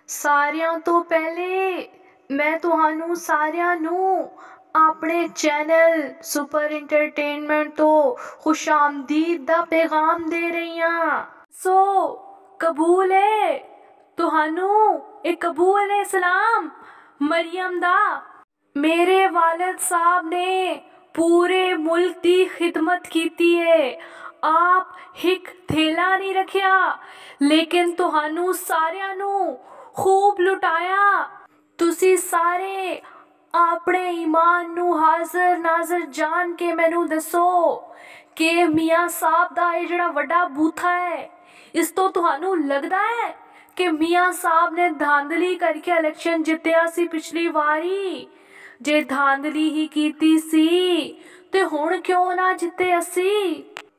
ਸਾਰਿਆਂ ਤੋਂ ਪਹਿਲੇ ਮੈਂ ਤੁਹਾਨੂੰ ਸਾਰਿਆਂ ਨੂੰ ਆਪਣੇ ਚੈਨਲ ਸੁਪਰ ਇੰਟਰਟੇਨਮੈਂਟ ਤੋਂ ਖੁਸ਼ਾਮਦੀਦ ਦਾ ਪੈਗਾਮ ਦੇ ਰਹੀ ਹਾਂ। ਸੋ ਕਬੂਲ ਹੈ ਤੁਹਾਨੂੰ ਇਹ ਕਬੂਲ ਹੈ ਸਲਾਮ ਮਰੀਮ ਦਾ। ਮੇਰੇ ਵਾਲਿਦ ਸਾਹਿਬ ਨੇ ਪੂਰੇ ਮੁਲਕ ਦੀ ਖਿਦਮਤ ਕੀਤੀ ਹੈ। ਆਪ ਇੱਕ ਥੈਲਾ ਨਹੀਂ ਰੱਖਿਆ ਲੇਕਿਨ ਤੁਹਾਨੂੰ ਸਾਰਿਆਂ ਨੂੰ ਖੂਬ ਲੁਟਾਇਆ। ਤੁਸੀਂ ਸਾਰੇ ਆਪਣੇ ਈਮਾਨ ਨੂੰ ਹਾਜ਼ਰ ਨਾਜ਼ਰ ਜਾਣ ਕੇ ਮੈਨੂੰ ਦੱਸੋ ਕਿ ਮੀਆਂ ਸਾਹਿਬ ਦਾ ਇਹ ਜਿਹੜਾ ਵੱਡਾ ਬੂਥਾ ਹੈ, ਇਸ ਤੋਂ ਤੁਹਾਨੂੰ ਲੱਗਦਾ ਹੈ ਕਿ ਮੀਆਂ ਸਾਹਿਬ ਨੇ ਧਾਂਦਲੀ ਕਰਕੇ ਇਲੈਕਸ਼ਨ ਜਿੱਤਿਆ ਸੀ ਪਿਛਲੀ ਵਾਰੀ? ਜੇ ਧਾਂਦਲੀ ਹੀ ਕੀਤੀ ਸੀ ਤੇ ਹੁਣ ਕਿਉਂ ਨਾ ਜਿੱਤੇ ਅਸੀਂ?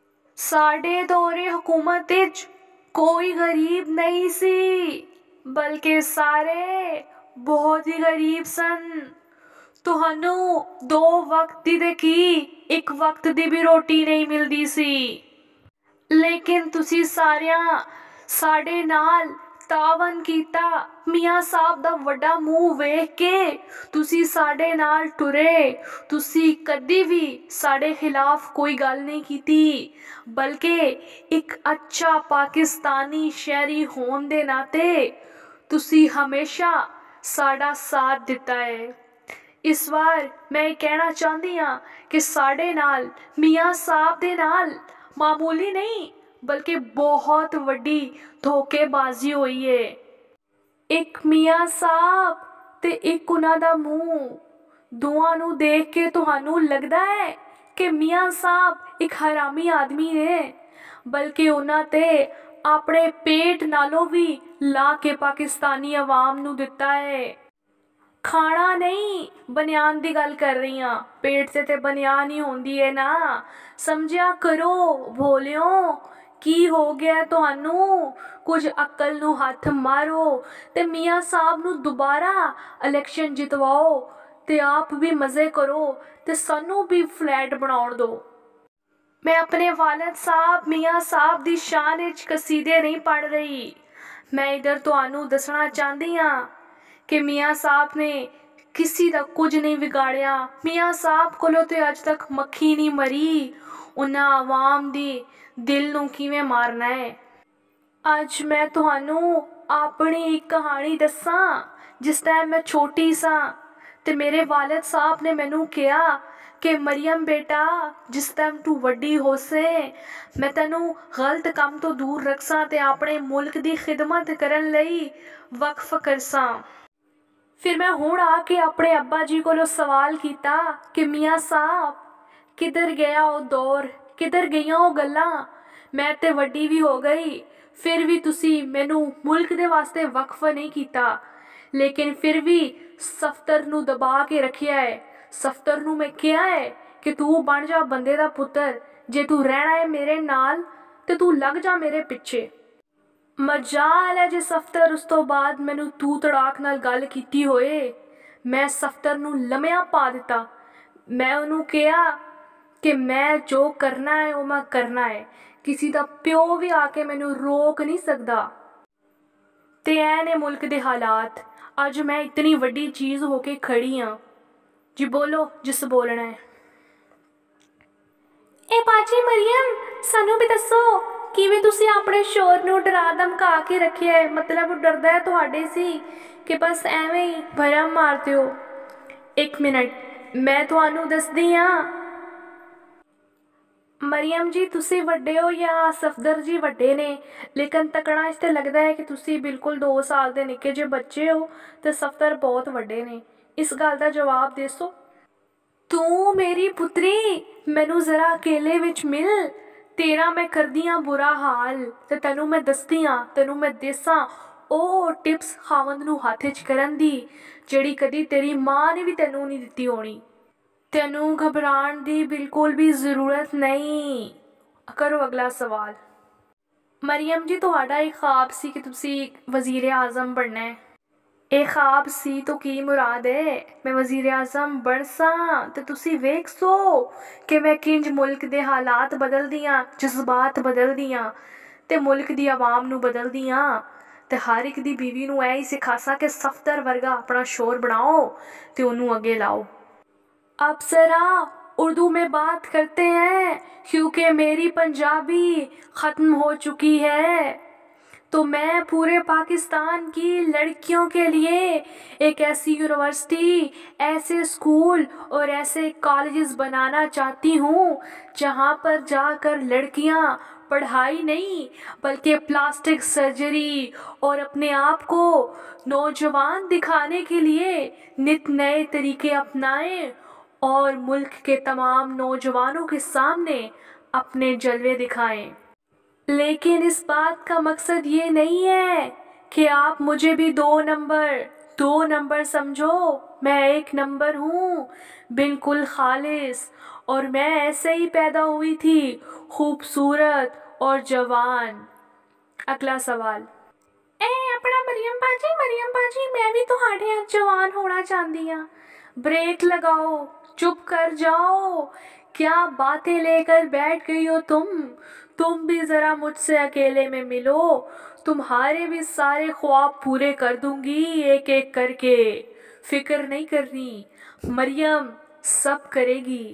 ਸਾਡੇ ਦੌਰੇ ਹਕੂਮਤ ਵਿੱਚ ਕੋਈ ਗਰੀਬ ਨਹੀਂ ਸੀ, ਬਲਕਿ ਸਾਰੇ ਬਹੁਤ ਹੀ ਗਰੀਬ ਸਨ। ਤੁਹਾਨੂੰ 2 ਵਕਤ ਦੀ ਤੇ ਕੀ 1 ਵਕਤ ਦੀ ਵੀ ਰੋਟੀ ਨਹੀਂ ਮਿਲਦੀ ਸੀ, ਲੇਕਿਨ ਤੁਸੀਂ ਸਾਰਿਆਂ ਸਾਡੇ ਨਾਲ ਤਾਵਨ ਕੀਤਾ। ਮੀਆਂ ਸਾਹਿਬ ਦਾ ਵੱਡਾ ਮੂੰਹ ਵੇਖ ਕੇ ਤੁਸੀਂ ਸਾਡੇ ਨਾਲ ਟੁਰੇ। ਤੁਸੀਂ ਕਦੀ ਵੀ ਸਾਡੇ ਖਿਲਾਫ ਕੋਈ ਗੱਲ ਨਹੀਂ ਕੀਤੀ, ਬਲਕਿ ਇੱਕ ਅੱਛਾ ਪਾਕਿਸਤਾਨੀ ਸ਼ਹਿਰੀ ਹੋਣ ਦੇ ਨਾਤੇ ਤੁਸੀਂ ਹਮੇਸ਼ਾ ਸਾਡਾ ਸਾਥ ਦਿੱਤਾ ਹੈ। ਇਸ ਵਾਰ ਮੈਂ ਇਹ ਕਹਿਣਾ ਚਾਹੁੰਦੀ ਹਾਂ ਕਿ ਸਾਡੇ ਨਾਲ ਮੀਆਂ ਸਾਹਿਬ ਦੇ ਨਾਲ ਮਾਮੂਲੀ ਨਹੀਂ ਬਲਕਿ ਬਹੁਤ ਵੱਡੀ ਧੋਖੇਬਾਜ਼ੀ ਹੋਈ ਹੈ। ਇੱਕ ਮੀਆਂ ਸਾਹਿਬ ਤੇ ਇੱਕ ਉਹਨਾਂ ਦਾ ਮੂੰਹ, ਦੋਵਾਂ ਨੂੰ ਦੇਖ ਕੇ ਤੁਹਾਨੂੰ ਲੱਗਦਾ ਹੈ ਕਿ ਮੀਆਂ ਸਾਹਿਬ ਇੱਕ ਹਰਾਮੀ ਆਦਮੀ ਨੇ, ਬਲਕਿ ਉਹਨਾਂ ਤੇ ਆਪਣੇ ਪੇਟ ਨਾਲੋਂ ਵੀ ਲਾ ਕੇ ਪਾਕਿਸਤਾਨੀ ਆਵਾਮ ਨੂੰ ਦਿੱਤਾ ਹੈ। ਖਾਣਾ ਨਹੀਂ ਬਨਿਆਨ ਦੀ ਗੱਲ ਕਰ ਰਹੀ ਹਾਂ, ਪੇਟ ਤੇ ਬਨਿਆਨ ਹੀ ਹੁੰਦੀ ਹੈ ਨਾ। ਸਮਝਿਆ ਕਰੋ ਭੋਲਿਓ, ਕੀ ਹੋ ਗਿਆ ਤੁਹਾਨੂੰ? ਕੁਝ ਅਕਲ ਨੂੰ ਹੱਥ ਮਾਰੋ ਤੇ ਮੀਆਂ ਸਾਹਿਬ ਨੂੰ ਦੁਬਾਰਾ ਇਲੈਕਸ਼ਨ ਜਿਤਵਾਓ ਤੇ ਆਪ ਵੀ ਮਜ਼ੇ ਕਰੋ ਤੇ ਸਾਨੂੰ ਵੀ ਫਲੈਟ ਬਣਾਉਣ ਦਿਓ। ਮੈਂ ਆਪਣੇ ਵਾਲਿਦ ਸਾਹਿਬ ਮੀਆਂ ਸਾਹਿਬ ਦੀ ਸ਼ਾਨ ਵਿੱਚ ਕਸੀਦੇ ਨਹੀਂ ਪੜ੍ਹ ਰਹੀ। ਮੈਂ ਇੱਧਰ ਤੁਹਾਨੂੰ ਦੱਸਣਾ ਚਾਹੁੰਦੀ ਹਾਂ ਕਿ ਮੀਆਂ ਸਾਹਿਬ ਨੇ ਕਿਸੇ ਦਾ ਕੁਝ ਨਹੀਂ ਵਿਗਾੜਿਆ। ਮੀਆਂ ਸਾਹਿਬ ਕੋਲੋਂ ਤੇ ਅੱਜ ਤੱਕ ਮੱਖੀ ਨਹੀਂ ਮਰੀ। ਉਹਨਾਂ ਆਵਾਮ ਦੀ ਦਿਲ ਨੂੰ ਕਿਵੇਂ ਮਾਰਨਾ ਹੈ। ਅੱਜ ਮੈਂ ਤੁਹਾਨੂੰ ਆਪਣੀ ਇੱਕ ਕਹਾਣੀ ਦੱਸਾਂ। ਜਿਸ ਟਾਈਮ ਮੈਂ ਛੋਟੀ ਸਾਂ ਤੇ ਮੇਰੇ ਵਾਲਿਦ ਸਾਹਿਬ ਨੇ ਮੈਨੂੰ ਕਿਹਾ ਕਿ ਮਰੀਮ ਬੇਟਾ, ਜਿਸ ਟਾਈਮ ਤੂੰ ਵੱਡੀ ਹੋਸੇ ਮੈਂ ਤੈਨੂੰ ਗਲਤ ਕੰਮ ਤੋਂ ਦੂਰ ਰੱਖਸਾਂ ਤੇ ਆਪਣੇ ਮੁਲਕ ਦੀ ਖਿਦਮਤ ਕਰਨ ਲਈ ਵਕਫ ਕਰਸਾਂ। ਫਿਰ ਮੈਂ ਹੁਣ ਆ ਕੇ ਆਪਣੇ ਅੱਬਾ ਜੀ ਕੋਲੋਂ ਸਵਾਲ ਕੀਤਾ ਕਿ ਮੀਆਂ ਸਾਹਿਬ ਕਿੱਧਰ ਗਿਆ ਉਹ ਦੌਰ, ਕਿੱਧਰ ਗਈਆਂ ਉਹ ਗੱਲਾਂ? ਮੈਂ ਤੇ ਵੱਡੀ ਵੀ ਹੋ ਗਈ, ਫਿਰ ਵੀ ਤੁਸੀਂ ਮੈਨੂੰ ਮੁਲਕ ਦੇ ਵਾਸਤੇ ਵਕਫ ਨਹੀਂ ਕੀਤਾ। ਲੇਕਿਨ ਫਿਰ ਵੀ ਸਫਤਰ ਨੂੰ ਦਬਾ ਕੇ ਰੱਖਿਆ ਹੈ। ਸਫਤਰ ਨੂੰ ਮੈਂ ਕਿਹਾ ਹੈ ਕਿ ਤੂੰ ਬਣ ਜਾ ਬੰਦੇ ਦਾ ਪੁੱਤਰ, ਜੇ ਤੂੰ ਰਹਿਣਾ ਹੈ ਮੇਰੇ ਨਾਲ ਤੇ ਤੂੰ ਲੱਗ ਜਾ ਮੇਰੇ ਪਿੱਛੇ। ਮਜਾਲ ਹੈ ਜੇ ਸਫਤਰ ਉਸ ਤੋਂ ਬਾਅਦ ਮੈਨੂੰ ਤੂੰ ਤੜਾਕ ਨਾਲ ਗੱਲ ਕੀਤੀ ਹੋਏ। ਮੈਂ ਸਫਤਰ ਨੂੰ ਲੰਮਿਆਂ ਪਾ ਦਿੱਤਾ। ਮੈਂ ਉਹਨੂੰ ਕਿਹਾ ਕਿ ਮੈਂ ਜੋ ਕਰਨਾ ਹੈ ਉਹ ਮੈਂ ਕਰਨਾ ਹੈ, ਕਿਸੇ ਦਾ ਪਿਓ ਵੀ ਆ ਕੇ ਮੈਨੂੰ ਰੋਕ ਨਹੀਂ ਸਕਦਾ। ਤੇ ਐ ਨੇ ਮੁਲਕ ਦੇ ਹਾਲਾਤ। ਅੱਜ ਮੈਂ ਇਤਨੀ ਵੱਡੀ ਚੀਜ਼ ਹੋ ਕੇ ਖੜੀ ਹਾਂ। ਜੀ ਬੋਲੋ ਜਿਸ ਬੋਲਣਾ ਹੈ। ਇਹ ਬਾਜੀ ਮਰੀਮ, ਸਾਨੂੰ ਵੀ ਦੱਸੋ ਕਿਵੇਂ ਤੁਸੀਂ ਆਪਣੇ ਸ਼ੋਰ ਨੂੰ ਡਰਾ ਧਮਕਾ ਕੇ ਰੱਖਿਆ ਹੈ? ਮਤਲਬ ਉਹ ਡਰਦਾ ਹੈ ਤੁਹਾਡੇ ਸੀ ਕਿ ਬਸ ਐਵੇਂ ਹੀ ਭਰਮ ਮਾਰਦੇ ਹੋ? 1 ਮਿੰਟ ਮੈਂ ਤੁਹਾਨੂੰ ਦੱਸਦੀ ਹਾਂ। ਮਰੀਮ ਜੀ ਤੁਸੀਂ ਵੱਡੇ ਹੋ ਜਾਂ ਸਫਦਰ ਜੀ ਵੱਡੇ ਨੇ, ਲੇਕਿਨ ਤਕੜਾ ਇਸ ਤੇ ਲੱਗਦਾ ਹੈ ਕਿ ਤੁਸੀਂ ਬਿਲਕੁਲ 2 ਸਾਲ ਦੇ ਨਿੱਕੇ ਜਿਹੇ ਬੱਚੇ ਹੋ ਤੇ ਸਫਦਰ ਬਹੁਤ ਵੱਡੇ ਨੇ। ਇਸ ਗੱਲ ਦਾ ਜਵਾਬ ਦੇਸੋ। ਤੂੰ ਮੇਰੀ ਪੁੱਤਰੀ ਮੈਨੂੰ ਜ਼ਰਾ ਅਕੇਲੇ ਵਿੱਚ ਮਿਲ। ਤੇਰਾ ਮੈਂ ਕਰਦੀ ਹਾਂ ਬੁਰਾ ਹਾਲ ਤੇ ਤੈਨੂੰ ਮੈਂ ਦੱਸਦੀ ਹਾਂ, ਤੈਨੂੰ ਮੈਂ ਦੇਸਾਂ ਉਹ ਟਿਪਸ ਖਾਵੰਦ ਨੂੰ ਹੱਥ ਵਿੱਚ ਕਰਨ ਦੀ ਜਿਹੜੀ ਕਦੀ ਤੇਰੀ ਮਾਂ ਨੇ ਵੀ ਤੈਨੂੰ ਨਹੀਂ ਦਿੱਤੀ ਹੋਣੀ। ਤੈਨੂੰ ਘਬਰਾਉਣ ਦੀ ਬਿਲਕੁਲ ਵੀ ਜ਼ਰੂਰਤ ਨਹੀਂ। ਕਰੋ ਅਗਲਾ ਸਵਾਲ। ਮਰੀਮ ਜੀ ਤੁਹਾਡਾ ਇਹ ख्वाब ਸੀ ਕਿ ਤੁਸੀਂ ਵਜ਼ੀਰ ਆਜ਼ਮ ਬਣਨਾ ਹੈ। ਇਹ ख्वाब ਸੀ ਤਾਂ ਕੀ ਮੁਰਾਦ ਹੈ? ਮੈਂ ਵਜ਼ੀਰ ਆਜ਼ਮ ਬਣ ਸਾਂ ਤੇ ਤੁਸੀਂ ਵੇਖ ਸੋ ਕਿ ਮੈਂ ਕਿੰਜ ਮੁਲਕ ਦੇ ਹਾਲਾਤ ਬਦਲਦੀ ਹਾਂ, ਜਜ਼ਬਾਤ ਬਦਲਦੀ ਹਾਂ ਤੇ ਮੁਲਕ ਦੀ ਆਵਾਮ ਨੂੰ ਬਦਲਦੀ ਹਾਂ। ਤੇ ਹਰ ਇੱਕ ਦੀ बीवी ਨੂੰ ਇਹ ਹੀ ਸਿਖਾਸਾ ਕਿ ਸਫਦਰ ਵਰਗਾ ਆਪਣਾ ਸ਼ੋਰ ਬਣਾਓ ਤੇ ਉਹਨੂੰ ਅੱਗੇ ਲਾਓ। अब जरा उर्दू में बात करते हैं क्योंकि मेरी पंजाबी ख़त्म हो चुकी है। तो मैं पूरे पाकिस्तान की लड़कियों के लिए एक ऐसी यूनिवर्सिटी, ऐसे स्कूल और ऐसे कॉलेजेस बनाना चाहती हूँ जहाँ पर जाकर लड़कियाँ पढ़ाई नहीं बल्कि प्लास्टिक सर्जरी और अपने आप को नौजवान दिखाने के लिए नित नए तरीके अपनाएं और मुल्क के तमाम नौजवानों के सामने अपने जलवे दिखाएं। लेकिन इस बात का मकसद ये नहीं है कि आप मुझे भी दो नंबर समझो। मैं एक नंबर हूँ, बिल्कुल खालिस, और मैं ऐसे ही पैदा हुई थी, खूबसूरत और जवान। अगला सवाल। अपना मरियम बाजी मैं भी तुहाडे अज जवान होना चाहती हाँ। ब्रेक लगाओ, चुप कर जाओ, क्या बातें लेकर बैठ गई हो तुम भी जरा मुझसे अकेले में मिलो, तुम्हारे भी सारे ख्वाब पूरे कर दूंगी एक एक करके, फिक्र नहीं करनी, मरियम सब करेगी।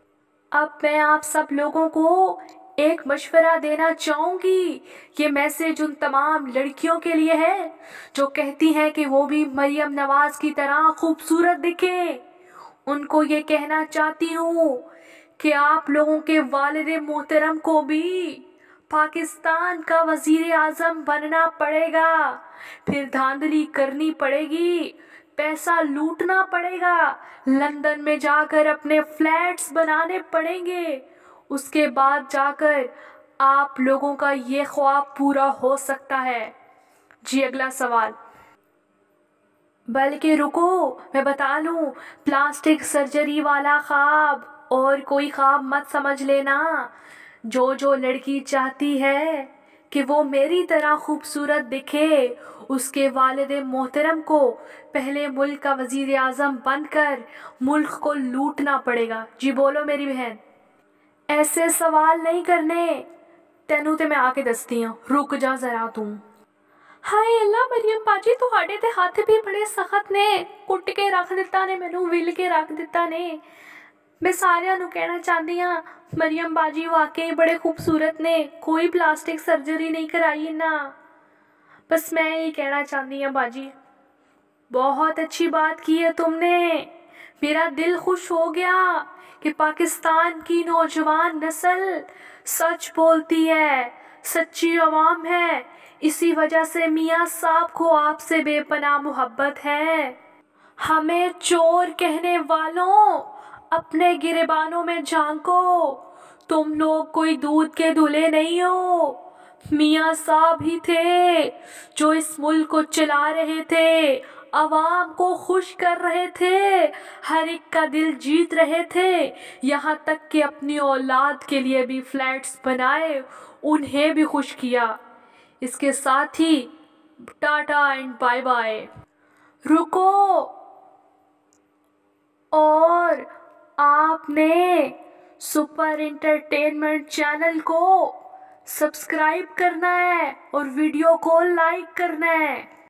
अब मैं आप सब लोगों को एक मशवरा देना चाहूँगी। ये मैसेज उन तमाम लड़कियों के लिए है जो कहती हैं कि वो भी मरियम नवाज की तरह खूबसूरत दिखे। उनको ये कहना चाहती हूँ कि आप लोगों के वालिद मोहतरम को भी पाकिस्तान का वज़ीर आज़म बनना पड़ेगा, फिर धांधली करनी पड़ेगी, पैसा लूटना पड़ेगा, लंदन में जाकर अपने फ्लैट्स बनाने पड़ेंगे, उसके बाद जाकर आप लोगों का ये ख्वाब पूरा हो सकता है। जी अगला सवाल। बल्कि रुको मैं बता लूँ, प्लास्टिक सर्जरी वाला ख्वाब और कोई ख्वाब मत समझ लेना। जो लड़की चाहती है कि वो मेरी तरह खूबसूरत दिखे, उसके वालिद मोहतरम को पहले मुल्क का वज़ीर आज़म बनकर मुल्क को लूटना पड़ेगा। जी बोलो मेरी बहन। ऐसे सवाल नहीं करने, तेनू ते मैं आके दसती हूँ, रुक जा जरा तू। हाय अल्लाह मरियम बाजी तुहाडे ते हत्थ भी बड़े सख्त ने, कुट के रख दिता ने, मैनू विल के रख दिता ने। मैं सारिਆਂ ਨੂੰ कहना चाहती हाँ मरियम बाजी वाकई बड़े खूबसूरत ने, कोई प्लास्टिक सर्जरी नहीं कराई ना। बस मैं यही कहना चाहती हूँ बाजी, बहुत अच्छी बात की है तुमने, मेरा दिल खुश हो गया कि पाकिस्तान की नौजवान नस्ल सच बोलती है, सच्ची अवाम है, इसी वजह से मियाँ साहब को आपसे बेपनाह मोहब्बत है। हमें चोर कहने वालों, अपने गिरेबानों में झांको, तुम लोग कोई दूध के धुले नहीं हो। मियाँ साहब ही थे जो इस मुल्क को चला रहे थे, अवाम को खुश कर रहे थे, हर एक का दिल जीत रहे थे, यहाँ तक कि अपनी औलाद के लिए भी फ्लैट्स बनाए, उन्हें भी खुश किया। इसके साथ ही टाटा एंड बाय बाय। रुको, और आपने सुपर एंटरटेनमेंट चैनल को सब्सक्राइब करना है और वीडियो को लाइक करना है।